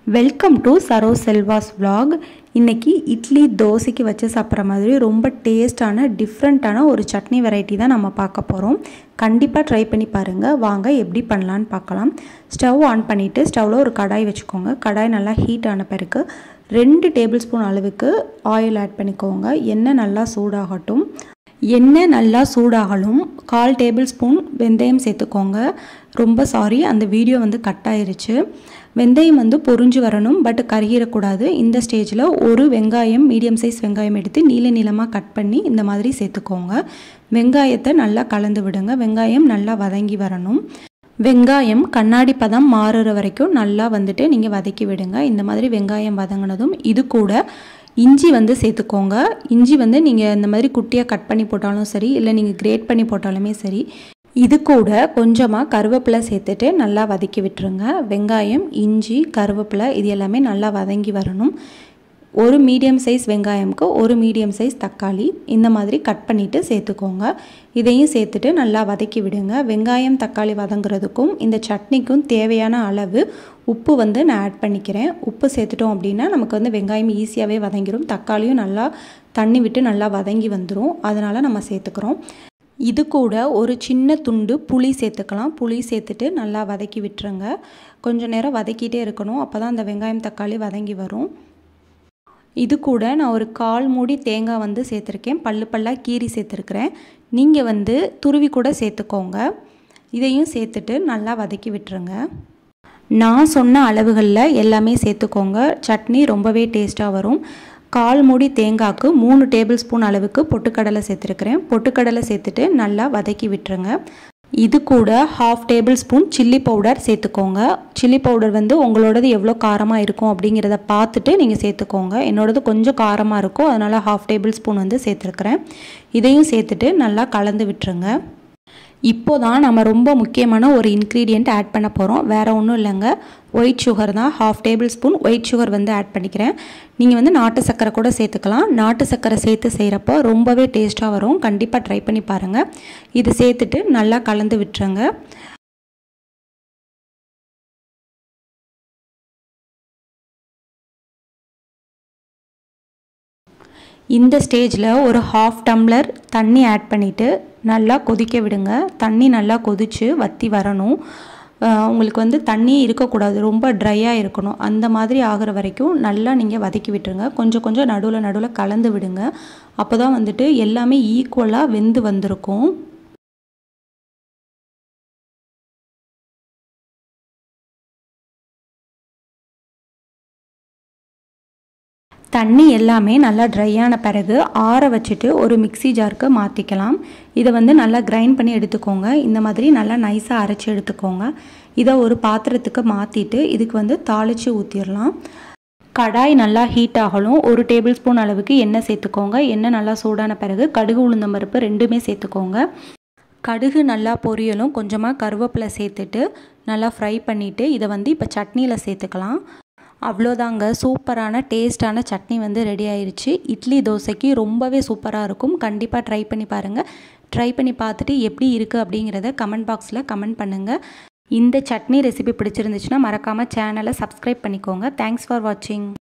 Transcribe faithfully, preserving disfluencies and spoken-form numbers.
Welcome to Saro Selva's vlog. இன்னைக்கு இட்லி தோசைக்கு வச்சு சாப்பிட்ற மாதிரி ரொம்ப டேஸ்டான டிஃப்ரெண்ட்டான ஒரு சட்னி வெரைட்டி தான் நம்ம பார்க்க போகிறோம். கண்டிப்பாக ட்ரை பண்ணி பாருங்கள். வாங்க எப்படி பண்ணலான்னு பார்க்கலாம். ஸ்டவ் ஆன் பண்ணிவிட்டு ஸ்டவ்வில் ஒரு கடாய் வச்சுக்கோங்க. கடாய் நல்லா ஹீட் ஆன பிறகு ரெண்டு டேபிள் ஸ்பூன் அளவுக்கு ஆயில் ஆட் பண்ணிக்கோங்க. எண்ணெய் நல்லா சூடாகட்டும். எண்ணெய் நல்லா சூடாகலும் கால் டேபிள் ஸ்பூன் வெந்தயம் சேர்த்துக்கோங்க. ரொம்ப சாரி, அந்த வீடியோ வந்து கட் ஆயிருச்சு. வெந்தயம் வந்து பொரிஞ்சு வரணும், பட் கருகிடக்கூடாது. இந்த ஸ்டேஜில் ஒரு வெங்காயம், மீடியம் சைஸ் வெங்காயம் எடுத்து நீல நீளமாக கட் பண்ணி இந்த மாதிரி சேர்த்துக்கோங்க. வெங்காயத்தை நல்லா கலந்து விடுங்க. வெங்காயம் நல்லா வதங்கி வரணும். வெங்காயம் கண்ணாடி பதம் மாறுற வரைக்கும் நல்லா வந்துட்டு நீங்கள் வதக்கி விடுங்க. இந்த மாதிரி வெங்காயம் வதங்கினதும் இது கூட இஞ்சி வந்து சேர்த்துக்கோங்க. இஞ்சி வந்து நீங்கள் இந்த மாதிரி குட்டியாக கட் பண்ணி போட்டாலும் சரி, இல்லை நீங்கள் கிரேட் பண்ணி போட்டாலுமே சரி. இது கூட கொஞ்சமாக கருவேப்பிலை சேர்த்துட்டு நல்லா வதக்கி விட்டுருங்க. வெங்காயம், இஞ்சி, கருவேப்பிலை இது எல்லாமே நல்லா வதங்கி வரணும். ஒரு மீடியம் சைஸ் வெங்காயமுக்கு ஒரு மீடியம் சைஸ் தக்காளி இந்த மாதிரி கட் பண்ணிவிட்டு சேர்த்துக்கோங்க. இதையும் சேர்த்துட்டு நல்லா வதக்கி விடுங்க. வெங்காயம் தக்காளி வதங்குறதுக்கும் இந்த சட்னிக்கும் தேவையான அளவு உப்பு வந்து நான் ஆட் பண்ணிக்கிறேன். உப்பு சேர்த்துட்டோம் அப்படின்னா நமக்கு வந்து வெங்காயம் ஈஸியாகவே வதங்கிடும். தக்காளியும் நல்லா தண்ணி விட்டு நல்லா வதங்கி வந்துடும். அதனால் நம்ம சேர்த்துக்கிறோம். இது கூட ஒரு சின்ன துண்டு புளி சேர்த்துக்கலாம். புளி சேர்த்துட்டு நல்லா வதக்கி விட்டுருங்க. கொஞ்சம் நேரம் வதக்கிட்டே இருக்கணும். அப்போ தான் அந்த வெங்காயம் தக்காளி வதங்கி வரும். இது கூட நான் ஒரு கால் மூடி தேங்காய் வந்து சேர்த்துருக்கேன். பல்லு பல்லாக கீரி சேர்த்துருக்குறேன். நீங்கள் வந்து துருவி கூட சேர்த்துக்கோங்க. இதையும் சேர்த்துட்டு நல்லா வதக்கி விட்டுருங்க. நான் சொன்ன அளவுகளில் எல்லாமே சேர்த்துக்கோங்க. சட்னி ரொம்பவே டேஸ்ட்டாக வரும். கால் மூடி தேங்காய்க்கு மூணு டேபிள் ஸ்பூன் அளவுக்கு பொட்டுக்கடலை சேர்த்துருக்குறேன். பொட்டுக்கடலை சேர்த்துட்டு நல்லா வதக்கி விட்டுருங்க. இது கூட half tablespoon chilli powder சேர்த்துக்கோங்க. சில்லி பவுடர் வந்து உங்களோடது எவ்வளோ காரமாக இருக்கும் அப்படிங்கிறத பார்த்துட்டு நீங்கள் சேர்த்துக்கோங்க. என்னோடது கொஞ்சம் காரமாக இருக்கும், அதனால் ஹாஃப் டேபிள் ஸ்பூன் வந்து சேர்த்துருக்குறேன். இதையும் சேர்த்துட்டு நல்லா கலந்து விட்டுருங்க. இப்போ தான் நம்ம ரொம்ப முக்கியமான ஒரு இன்க்ரீடியண்ட் ஆட் பண்ண போகிறோம். வேறு ஒன்றும் இல்லைங்க, ஒயிட் சுகர் தான். Half tablespoon white sugar வந்து ஆட் பண்ணிக்கிறேன். நீங்கள் வந்து நாட்டு சர்க்கரை கூட சேர்த்துக்கலாம். நாட்டு சர்க்கரை சேர்த்து செய்கிறப்போ ரொம்பவே டேஸ்ட்டாக வரும். கண்டிப்பாக ட்ரை பண்ணி பாருங்கள். இது சேர்த்துட்டு நல்லா கலந்து விட்டுருங்க. இந்த ஸ்டேஜில் ஒரு ஹாஃப் டம்ளர் தண்ணி ஆட் பண்ணிவிட்டு நல்லா கொதிக்க விடுங்க. தண்ணி நல்லா கொதித்து வற்றி வரணும். உங்களுக்கு வந்து தண்ணி இருக்கக்கூடாது, ரொம்ப ட்ரையாக இருக்கணும். அந்த மாதிரி ஆகிற வரைக்கும் நல்லா நீங்கள் வதக்கி விட்டுருங்க. கொஞ்சம் கொஞ்சம் நடுவில் நடுவில் கலந்து விடுங்க. அப்போ தான் வந்துட்டு எல்லாமே ஈக்குவலாக வெந்து வந்திருக்கும். தண்ணி எல்லாமே நல்லா ட்ரையான பிறகு ஆற வச்சுட்டு ஒரு மிக்சி ஜாருக்கு மாற்றிக்கலாம். இதை வந்து நல்லா கிரைண்ட் பண்ணி எடுத்துக்கோங்க. இந்த மாதிரி நல்லா நைஸாக அரைச்சி எடுத்துக்கோங்க. இதை ஒரு பாத்திரத்துக்கு மாற்றிட்டு இதுக்கு வந்து தாளித்து ஊற்றிடலாம். கடாய் நல்லா ஹீட் ஆகணும். ஒரு டேபிள் ஸ்பூன் அளவுக்கு எண்ணெய் சேர்த்துக்கோங்க. எண்ணெய் நல்லா சூடான பிறகு கடுகு உளுந்தம் பருப்பு ரெண்டுமே சேர்த்துக்கோங்க. கடுகு நல்லா பொரியலும் கொஞ்சமாக கருவேப்பிலை சேர்த்துட்டு நல்லா ஃப்ரை பண்ணிவிட்டு இதை வந்து இப்போ சட்னியில் சேர்த்துக்கலாம். அவ்வளோதாங்க, சூப்பரான டேஸ்டான சட்னி வந்து ரெடி ஆயிடுச்சு. இட்லி தோசைக்கு ரொம்பவே சூப்பராக இருக்கும். கண்டிப்பாக ட்ரை பண்ணி பாருங்கள். ட்ரை பண்ணி பார்த்துட்டு எப்படி இருக்குது அப்படிங்கிறத கமெண்ட் பாக்ஸில் கமெண்ட் பண்ணுங்கள். இந்த சட்னி ரெசிபி பிடிச்சிருந்துச்சுன்னா மறக்காமல் சேனலை சப்ஸ்கிரைப் பண்ணிக்கோங்க. தேங்க்ஸ் ஃபார் வாட்சிங்.